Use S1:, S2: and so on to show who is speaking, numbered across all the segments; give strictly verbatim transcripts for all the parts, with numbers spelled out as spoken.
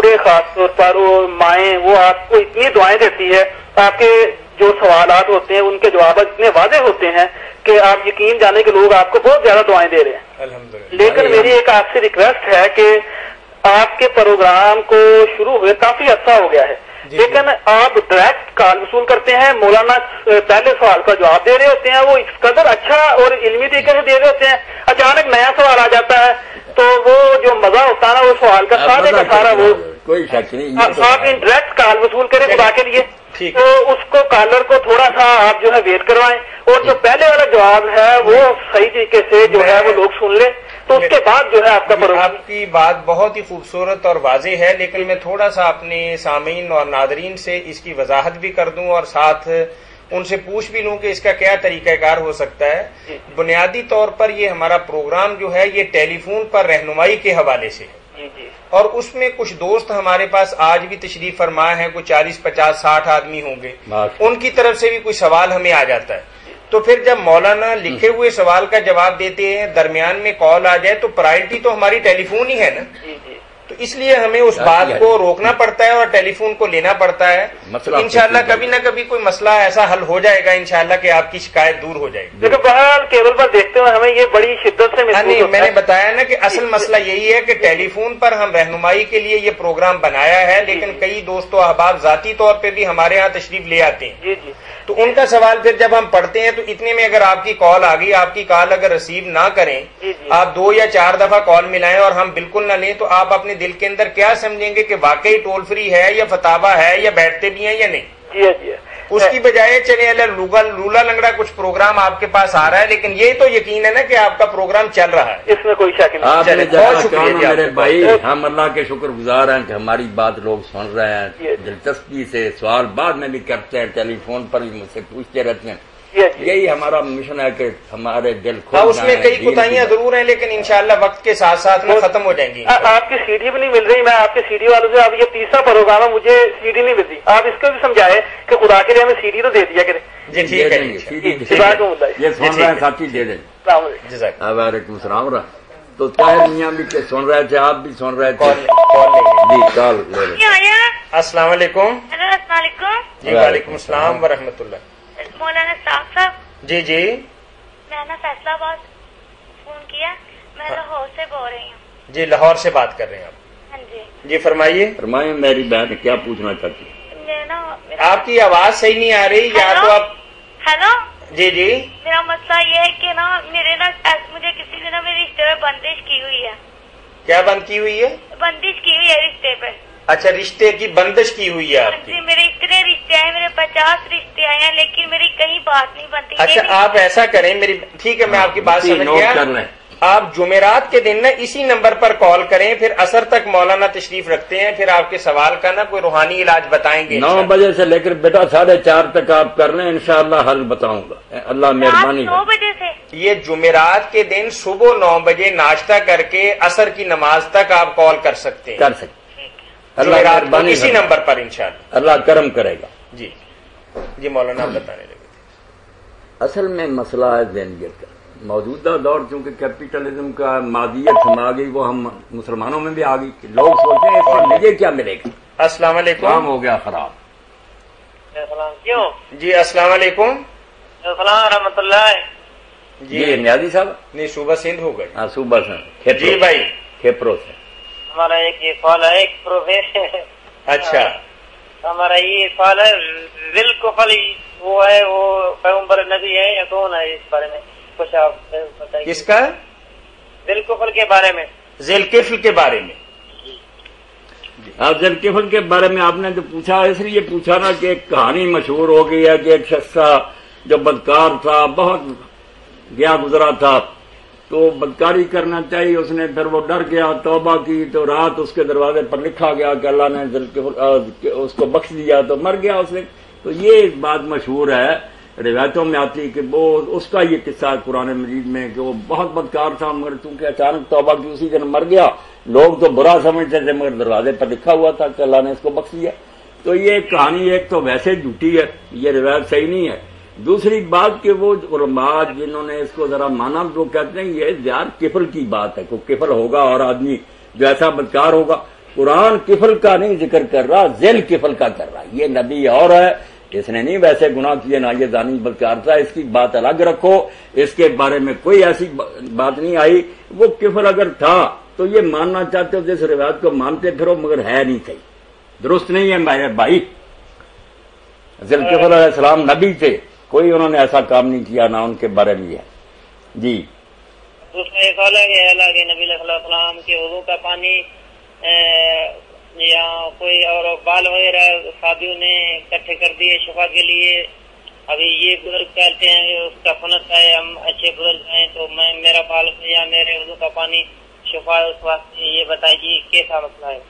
S1: بوڑھے خاص طور پر وہ مائیں وہ آپ کو اتنی دعائیں دیتی ہے، آپ کے جو سوالات ہوتے ہیں ان کے جوابات اتنے واضح ہوتے ہیں کہ آپ یقین جانے کے لوگ آپ کو بہت زیادہ دعائیں دے رہے ہیں الحمدللہ۔ لیکن میری ایک آپ سے ریکویسٹ ہے کہ آپ کے پروگرام کو شروع ہوئے کافی عرصہ ہو گیا ہے، لیکن آپ ڈائریکٹ کال وصول کرتے ہیں، مولانا پہلے سوال کا جواب دے رہے ہوتے ہیں، وہ اس قدر اچھا اور علمی طریقے سے دے رہے ہوتے ہیں، اچانک نیا سوال آ جاتا ہے تو وہ جو مزہ ہوتا ہے نا وہ سوال کا سارے کا سارا وہ
S2: کوئی شک نہیں۔
S1: آپ ان ڈائریکٹ کال وصول کریں خدا کے لیے، تو اس کو کالر کو تھوڑا سا آپ جو ہے ویٹ کروائیں، اور جو پہلے والا جواب ہے وہ صحیح طریقے سے جو ہے وہ لوگ سن لیں، تو اس کے بعد جو ہے آپ کا پروگرام۔
S3: آپ کی بات بہت ہی خوبصورت اور واضح ہے، لیکن میں تھوڑا سا اپنے سامعین اور ناظرین سے اس کی وضاحت بھی کر دوں اور ساتھ ان سے پوچھ بھی لوں کہ اس کا کیا طریقہ کار ہو سکتا ہے۔ بنیادی طور پر یہ ہمارا پروگرام جو ہے یہ ٹیلی فون پر رہنمائی کے حوالے سے ہے، اور اس میں کچھ دوست ہمارے پاس آج بھی تشریف فرما ہیں، کوئی چالیس پچاس ساٹھ آدمی ہوں گے، ان کی طرف سے بھی کوئی سوال ہمیں آ جاتا ہے، تو پھر جب مولانا لکھے ہوئے سوال کا جواب دیتے ہیں درمیان میں کال آ جائے تو پرائرٹی تو ہماری ٹیلی فون ہی ہے نا، تو اس لیے ہمیں اس بات کو روکنا پڑتا ہے اور ٹیلی فون کو لینا پڑتا ہے۔ انشاءاللہ کبھی نہ کبھی کوئی مسئلہ ایسا حل ہو جائے گا انشاءاللہ کہ آپ کی شکایت دور ہو جائے گی۔
S1: لیکن بہرحال کیبل پر دیکھتے ہوئے ہمیں یہ بڑی شدت سے
S3: نہیں، میں نے بتایا نا کہ اصل مسئلہ یہی ہے کہ ٹیلی فون پر ہم رہنمائی کے لیے یہ پروگرام بنایا ہے، لیکن کئی دوست و احباب ذاتی طور پہ بھی ہمارے ہاں تشریف لے آتے ہیں، تو ان کا سوال پھر جب ہم پڑھتے ہیں تو اتنے میں اگر آپ کی کال آ گئی، آپ کی کال اگر ریسیو نہ کریں، آپ دو یا چار دفعہ کال ملائیں اور ہم بالکل نہ لیں، تو آپ اپنے دل کے اندر کیا سمجھیں گے کہ واقعی ٹول فری ہے یا فتاوا ہے یا بیٹھتے بھی ہیں یا نہیں؟
S1: جی جی
S3: اس کی بجائے چلے اللہ لولا لنگڑا کچھ پروگرام آپ کے پاس آ رہا ہے، لیکن یہ تو یقین ہے نا کہ آپ کا پروگرام چل رہا ہے،
S1: اس میں کوئی شک نہیں۔
S3: بہت شکریہ
S2: میرے بھائی، ہم اللہ کے شکر گزار ہیں کہ ہماری بات لوگ سن رہے ہیں دلچسپی سے، سوال بعد میں بھی کرتے ہیں، ٹیلی فون پر بھی مجھ سے پوچھتے رہتے ہیں، یہی ہمارا مشن ہے کہ ہمارے دل
S3: ہاں اس میں کئی کوتاہیاں ضرور ہیں، لیکن انشاءاللہ وقت کے ساتھ ساتھ میں ختم ہو جائیں گی۔
S1: آپ کی سی ڈی بھی نہیں مل رہی، میں آپ کے سی ڈی والوں سے، اب یہ تیسرا پروگرام ہے، مجھے سی ڈی نہیں مل رہی، آپ اس کو بھی سمجھائے کہ خدا کے لیے ہمیں سی ڈی تو دے دیا کریں۔
S3: جی ٹھیک ہے،
S2: یہ سن رہے ہیں ساتھی دے دیں۔ وعلیکم السلام۔ تو طاہر میاں بھی سن رہے تھے، آپ بھی سن رہے تھے، جی کال لے لیں۔
S3: السلام علیکم۔
S4: السلام علیکم۔
S3: جی وعلیکم السلام ورحمۃ اللہ۔
S4: مولانا صاحب صاحب
S3: جی جی
S4: میں نے فیصلہ آباد فون کیا، میں لاہور سے بول رہی ہوں۔
S3: جی لاہور سے بات کر رہے ہیں آپ؟
S4: ہاں جی
S3: جی فرمائیے۔
S2: فرمائیں میری بہن کیا پوچھنا چاہتی ہے؟
S4: نا
S3: آپ کی آواز صحیح نہیں آ رہی، یا تو آپ۔
S4: ہیلو
S3: جی جی
S4: میرا مسئلہ یہ ہے کہ نا میرے نا مجھے کسی نے نا میرے رشتے میں بندش کی ہوئی ہے۔
S3: کیا بند کی ہوئی ہے؟
S4: بندش کی ہوئی ہے رشتے پہ۔
S3: اچھا رشتے کی بندش کی ہوئی ہے آپ کی؟
S4: جی میرے اتنے رشتے آئے، میرے پچاس رشتے آئے ہیں، لیکن میری کہیں بات نہیں بنتی۔
S3: اچھا آپ ایسا کریں، میری ٹھیک ہے میں آپ کی بات سمجھ گیا، آپ جمعرات کے دن نا اسی نمبر پر کال کریں، پھر عصر تک مولانا تشریف رکھتے ہیں، پھر آپ کے سوال کا نا کوئی روحانی علاج بتائیں گے۔
S2: نو بجے سے لے کر بیٹا ساڑھے چار تک آپ کر لیں، انشاءاللہ حل بتاؤں گا، اللہ مہربانی۔
S4: نو بجے سے
S3: یہ جمعرات کے دن صبح نو بجے ناشتہ کر کے عصر کی نماز تک آپ کال کر سکتے ہیں،
S2: کر سکتے
S3: اللہ مہربانی، اسی نمبر پر انشاءاللہ
S2: اللہ کرم کرے گا۔
S3: جی جی مولانا آپ بتانے لگے تھے۔
S2: اصل میں مسئلہ ہے ذہنیت کا، موجودہ دور چونکہ کیپیٹلزم کا مادیت سما گئی، وہ ہم مسلمانوں میں بھی آ گئی، لوگ سوچتے ہیں اس مجھے کیا ملے گا۔
S3: السلام علیکم۔
S2: کام ہو گیا خراب۔
S1: کیوں؟
S3: جی السلام علیکم۔
S1: السلام ورحمۃ اللہ۔
S2: جی نیازی صاحب؟
S3: نہیں صوبہ سندھ ہو گئے۔
S2: ہاں صوبہ سے۔
S3: جی بھائی
S2: کھیپرو سے
S1: ہمارا ایک یہ سوال ہے، ایک پروفیسر۔
S3: اچھا
S1: ہمارا یہ سوال ہے، ذل کفل وہ ہے، وہ پیغمبر نبی ہے یا کون ہے؟ اس بارے میں کچھ آپ بتائیے۔
S3: کس کا؟
S1: ذل کفل کے بارے میں۔
S3: ذل کفل کے بارے میں۔
S2: آپ ذل کفل کے بارے میں آپ نے جو پوچھا اس لیے پوچھا نا کہ ایک کہانی مشہور ہو گئی ہے کہ ایک شخص تھا جو بدکار تھا، بہت گیا گزرا تھا، تو بدکاری کرنا چاہیے اس نے، پھر وہ ڈر گیا، توبہ کی، تو رات اس کے دروازے پر لکھا گیا کہ اللہ نے اس کو بخش دیا، تو مر گیا اس نے۔ تو یہ بات مشہور ہے، روایتوں میں آتی کہ وہ اس کا یہ قصہ ہے قرآن مجید میں کہ وہ بہت بدکار تھا، مگر چونکہ اچانک توبہ کی اسی دن مر گیا، لوگ تو برا سمجھتے تھے مگر دروازے پر لکھا ہوا تھا کہ اللہ نے اس کو بخش دیا۔ تو یہ کہانی ایک تو ویسے جھوٹی ہے، یہ روایت صحیح نہیں ہے۔ دوسری بات کہ وہ علماء جنہوں نے اس کو ذرا مانا، وہ کہتے ہیں یہ یار کفل کی بات ہے، کوئی کفل ہوگا اور آدمی جو ایسا بدکار ہوگا، قرآن کفل کا نہیں ذکر کر رہا، ذیل کفل کا کر رہا. یہ نبی اور ہے، اس نے نہیں ویسے گناہ کیے، نہ یہ دانی بلکہ عرصہ، اس کی بات الگ رکھو. اس کے بارے میں کوئی ایسی بات نہیں آئی. وہ کفل اگر تھا تو یہ ماننا چاہتے ہو، جس روایت کو مانتے پھرو، مگر ہے نہیں صحیح، درست نہیں ہے میرے بھائی. ذیل کفل علیہ السلام نبی تھے، کوئی انہوں نے ایسا کام نہیں کیا، نہ ان کے بارے میں ہے. جی
S5: دوسرا یہ سوال ہے کہ اللہ کے نبی علیہ السلام کے وضو کا پانی یا کوئی اور بال وغیرہ شادیوں نے اکٹھے کر دیے شفا کے لیے. ابھی یہ بزرگ کہتے ہیں کہ اس کا فنت ہے، ہم اچھے بزرگ ہیں تو میں میرا بال یا میرے وضو کا پانی شفا ہے، اس واسطے یہ بتائیے کیسا مسئلہ ہے.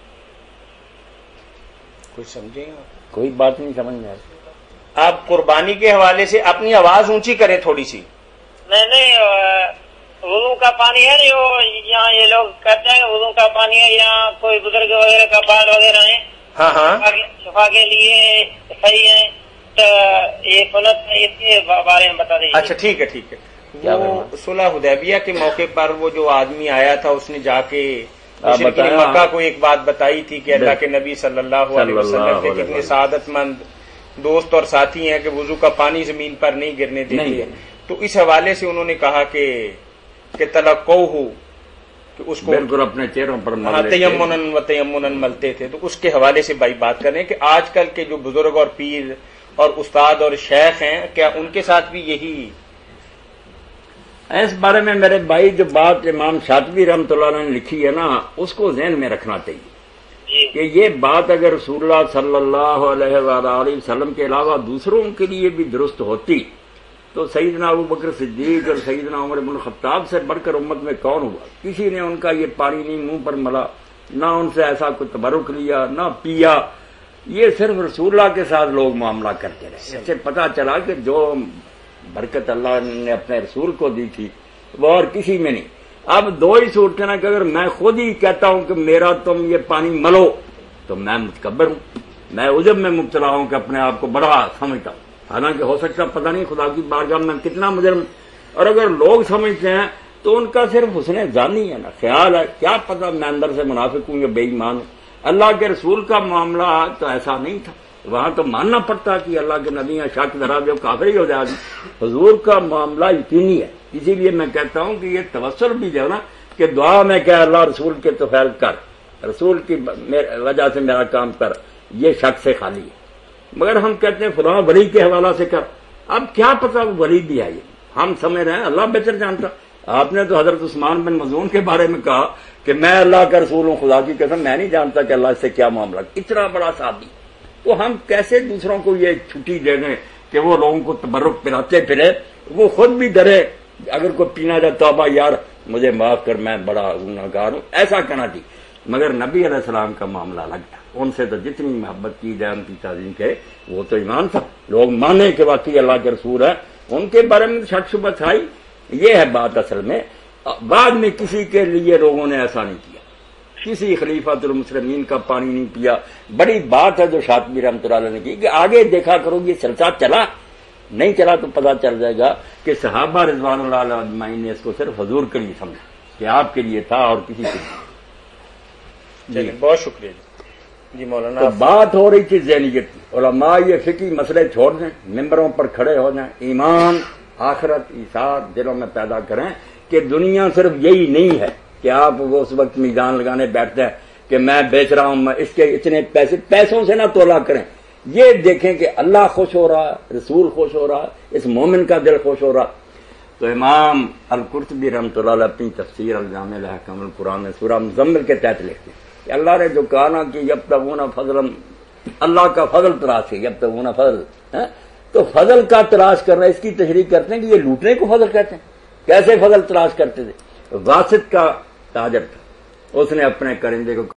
S3: کچھ سمجھیں گا؟
S2: کوئی بات نہیں سمجھ میں.
S3: آپ قربانی کے حوالے سے اپنی آواز اونچی کریں تھوڑی سی.
S5: نہیں نہیں، وضو کا پانی ہے نا، وہ یہاں یہ لوگ کہتے ہیں وضو کا پانی ہے، یہاں کوئی بزرگ وغیرہ کا بال وغیرہ ہیں،
S3: ہاں ہاں
S5: شفا کے لیے صحیح ہے، تو یہ سنت ہے، اس کے بارے میں بتا دیجیے.
S3: اچھا ٹھیک ہے ٹھیک ہے. وہ صلح حدیبیہ کے موقع پر وہ جو آدمی آیا تھا، اس نے جا کے مشرکین مکہ کو ایک بات بتائی تھی کہ اللہ کے نبی صلی اللہ علیہ وسلم کے کتنے سعادت مند دوست اور ساتھی ہیں کہ وضو کا پانی زمین پر نہیں گرنے دیتے. تو اس حوالے سے انہوں نے کہا کہ کہ تلقو ہو کہ اس کو
S2: بالکل اپنے چہروں پر
S3: تیمنن و تیمنن ملتے تھے. تو اس کے حوالے سے بھائی بات کر رہے ہیں کہ آج کل کے جو بزرگ اور پیر اور استاد اور شیخ ہیں، کیا ان کے ساتھ بھی یہی؟
S2: اس بارے میں میرے بھائی جو بات امام شاطبی رحمۃ اللہ علیہ نے لکھی ہے نا، اس کو ذہن میں رکھنا چاہیے کہ یہ بات اگر رسول اللہ صلی اللہ علیہ وآلہ وسلم کے علاوہ دوسروں کے لیے بھی درست ہوتی تو سیدنا ابو بکر صدیق اور سیدنا عمر بن خطاب سے بڑھ کر امت میں کون ہوا؟ کسی نے ان کا یہ پانی نہیں منہ پر ملا، نہ ان سے ایسا کوئی تبرک لیا، نہ پیا. یہ صرف رسول اللہ کے ساتھ لوگ معاملہ کرتے رہے. اس سے پتہ چلا کہ جو برکت اللہ نے اپنے رسول کو دی تھی وہ اور کسی میں نہیں. اب دو ہی صورتیں نا کہ اگر میں خود ہی کہتا ہوں کہ میرا تم یہ پانی ملو تو میں متکبر ہوں، میں عجب میں مبتلا ہوں کہ اپنے آپ کو بڑا سمجھتا ہوں، حالانکہ ہو سکتا پتہ نہیں خدا کی بارگاہ میں کتنا مجرم. اور اگر لوگ سمجھتے ہیں تو ان کا صرف حسن ظانی ہے نا، خیال ہے، کیا پتہ میں اندر سے منافق ہوں یا بے ایمان ہوں. اللہ کے رسول کا معاملہ تو ایسا نہیں تھا، وہاں تو ماننا پڑتا کہ اللہ کے نبی ہیں، شک دھرا جو کافر ہی ہو جائے. حضور کا معاملہ یقینی ہے. اسی لیے میں کہتا ہوں کہ یہ توسل بھی جو ہے نا کہ دعا میں کہ اللہ رسول کے تو خیر کر، رسول کی وجہ سے میرا کام کر، یہ شک سے خالی ہے. مگر ہم کہتے ہیں فلاں ولی کے حوالہ سے کر. اب کیا پتا وہ ولی بھی ہے، یہ ہم سمجھ رہے ہیں، اللہ بہتر جانتا. آپ نے تو حضرت عثمان بن مظعون کے بارے میں کہا کہ میں اللہ کا رسول ہوں، خدا کی قسم میں نہیں جانتا کہ اللہ سے کیا معاملہ. اتنا بڑا صحابی، تو ہم کیسے دوسروں کو یہ چھٹی دے دیں کہ وہ لوگوں کو تبرک پلاتے پھرے، وہ خود بھی ڈرے. اگر کوئی پینا جائے توبہ یار مجھے معاف کر، میں بڑا گنہگار ہوں، ایسا کہنا تھی. مگر نبی علیہ السلام کا معاملہ الگ تھا. ان سے تو جتنی محبت کی جائے، ان کی تعظیم کرے، وہ تو ایمان تھا. لوگ مانے کہ واقعی اللہ کے رسول ہے، ان کے بارے میں شک شبہ تھائی. یہ ہے بات اصل میں. بعد میں کسی کے لیے لوگوں نے ایسا نہیں کیا، کسی خلیفۃ المسلمین کا پانی نہیں پیا. بڑی بات ہے جو شاطبی رحمۃ اللہ علیہ نے کی کہ آگے دیکھا کرو یہ سلسلہ چلا نہیں چلا تو پتہ چل جائے گا کہ صحابہ رضوان اللہ علیہ اجمعین نے اس کو صرف حضور کے لیے سمجھا کہ آپ کے لیے تھا اور کسی کے لیے.
S3: جی بہت شکریہ. جی مولانا،
S2: تو بات ہو رہی تھی ذہنیت کی. علماء یہ فقہی مسئلے چھوڑ دیں، ممبروں پر کھڑے ہو جائیں، ایمان آخرت ایثار دلوں میں پیدا کریں کہ دنیا صرف یہی نہیں ہے کہ آپ وہ اس وقت میزان لگانے بیٹھتے ہیں کہ میں بیچ رہا ہوں، میں اس کے اتنے پیسے پیسوں سے نہ تولا کریں. یہ دیکھیں کہ اللہ خوش ہو رہا، رسول خوش ہو رہا، اس مومن کا دل خوش ہو رہا. تو امام القرطبی رحمۃ اللہ علیہ اپنی تفسیر الجامع لأحکام القرآن میں سورہ مزمل کے تحت لکھتے ہیں کہ اللہ نے جو کہا نا کہ یبتغون فضلا، اللہ کا فضل تلاش ہے، یبتغون فضل، تو فضل کا تلاش کر رہے، اس کی تشریح کرتے ہیں کہ یہ لوٹنے کو فضل کہتے ہیں. کیسے فضل تلاش کرتے تھے؟ واسط کا تاجر تھا، اس نے اپنے کرندے کو